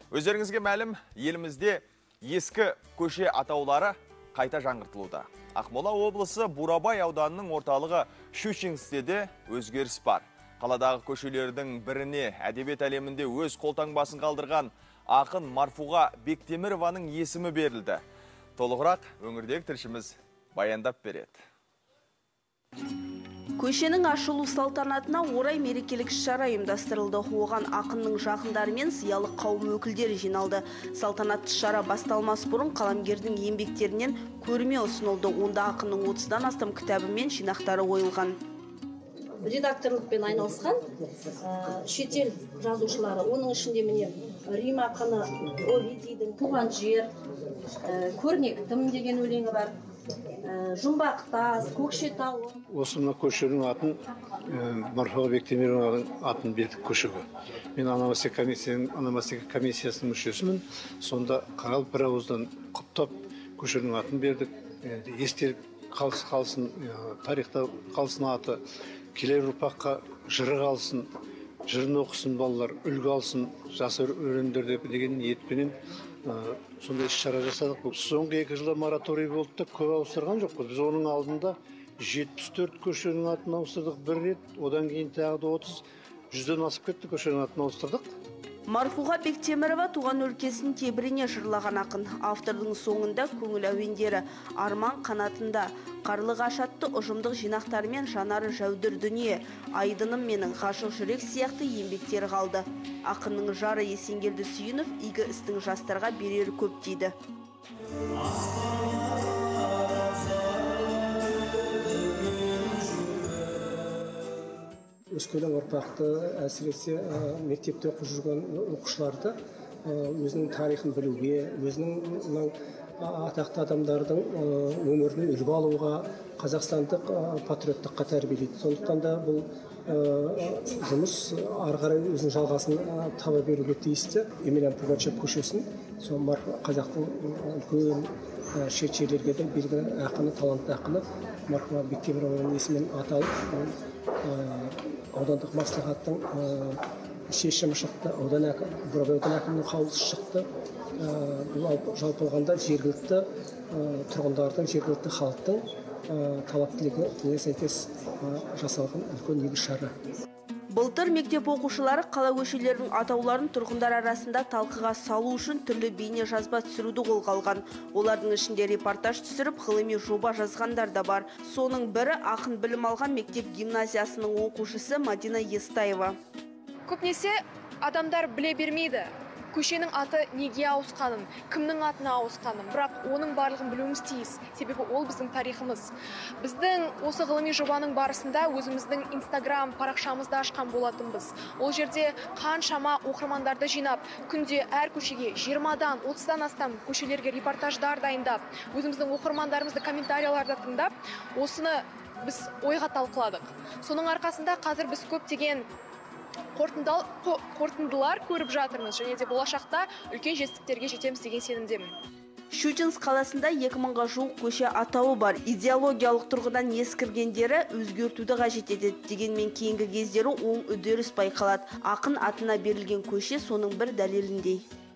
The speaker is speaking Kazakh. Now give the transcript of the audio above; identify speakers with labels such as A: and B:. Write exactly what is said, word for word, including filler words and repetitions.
A: Өздеріңізге мәлім, елімізде ескі көше атаулары қайта жаңғыртылуда. Ақмола облысы Бурабай ауданының орталығы Щучинскте өзгеріс бар. Қаладағы көшелердің біріне әдебиет әлемінде өз қолтаңбасын қалдырған ақын Марфуға Бектемірованың есімі берілді. Толығырақ өңірдегі тілшіміз баяндап береді.
B: Көшенің ашылу салтанатына орай мерекелік шара ұйымдастырылды. Оған ақынның жақындары мен зиялы қауым өкілдері жиналды. Салтанатты шара басталмас бұрын қаламгердің еңбектерінен көрме ұсынылды. Онда ақынның отыздан астам кітабы мен жинақтары ойылған.
C: Редакторлықпен айналысқан шетел жазушылары, оның ішінде міне Рим ақыны Овидийдің «Туған жер», «Көрнектім» деген өлеңі бар. Жұмбақ тас, Көкшетау.
D: Осы мына көшенің атын Марфуға Бектемірованың атын бердік көшеге. Мен ономастика комиссиясының мүшесімін. Сонда қаралып бір ауыздан құптап көшенің атын бердік. Естелік қалсын, тарихта қалсын аты, келер ұрпаққа жыры қалсын, жырын оқысын балалар, үлгі алсын, жас өрендер деген ниетпенен сонда іс-шара жасадық. Соңғы екі жылда мораторий болды да көп ауыстырған жоқпыз. Біз оның алдында жетпіс төрт көшенің атын ауыстырдық бір рет, одан кейін тағы да отыз, жүзден асып кетті көшенің атын ауыстырдық.
B: Марфуға Бектемірова туған өлкесін тебірене жырлаған ақын. Автордың соңында көңіл әуендері арман қанатында, қарлығаш атты ұжымдық жинақтарымен жанары жәудір дүние, айдыным менің ғашық жүрек сияқты еңбектері қалды. Ақынның жары Есенгелді Сүйінов игі істің жастарға берері көп дейді.
E: Өскелең ұрпақты, әсіресе мектепте оқып жүрген оқушыларды өзінің тарихын білуге, өзінің атақты адамдардың өмірін үлгі алуға, қазақстандық патриоттыққа тәрбиелейді. Сондықтан да бұл жұмыс ары қарай өзінің жалғасын таба беруге тиісті. Емельян Пугачев көшесін сол қазақтың үлкен шет жерлерге де белгілі ақыны, талантты ақыны Марфуға Бектемірованың есімімен аталып, аудандық маслихаттың шешімі шықты, Бурабай ауданы әкімінің қаулысы шықты. Бұл жалпы алғанда жергілікті тұрғындардың, жергілікті халықтың талап тілегіне сәйкес жасалған үлкен игі шара.
B: Былтыр мектеп оқушылары қала көшелерінің атауларын тұрғындар арасында талқыға салу үшін түрлі бейне жазба түсіруді қолға алған. Олардың ішінде репортаж түсіріп, ғылыми жоба жазғандар да бар. Соның бірі ақын білім алған мектеп гимназиясының оқушысы Мадина Естаева.
F: Көпнесе адамдар біле бермейді. Көшенің аты неге ауысқанын, кімнің атына ауысқанын, бірақ оның барлығын білуіміз тиіс. Себебі ол біздің тарихымыз. Біздің осы ғылыми жобаның барысында өзіміздің Инстаграм парақшамызды ашқан болатынбыз. Ол жерде қаншама оқырмандарды жинап, күнде әр көшеге жиырмадан отыздан астам көшелерге репортаждар дайындап, өзіміздің оқырмандарымызды комментарияларда тыңдап, осыны біз ойға талқыладық. Соның арқасында қазір біз көптеген қорытындылар көріп жатырмыз, және де болашақта үлкен жетістіктерге жетеміз деген сенімдемін.
B: Щучинск қаласында екі мыңға жуық көше атауы бар. Идеологиялық тұрғыдан ескіргендері өзгертуді қажет етеді. Дегенмен кейінгі кездері оң үдеріс байқалады. Ақын атына берілген көше соның бір дәлеліндей.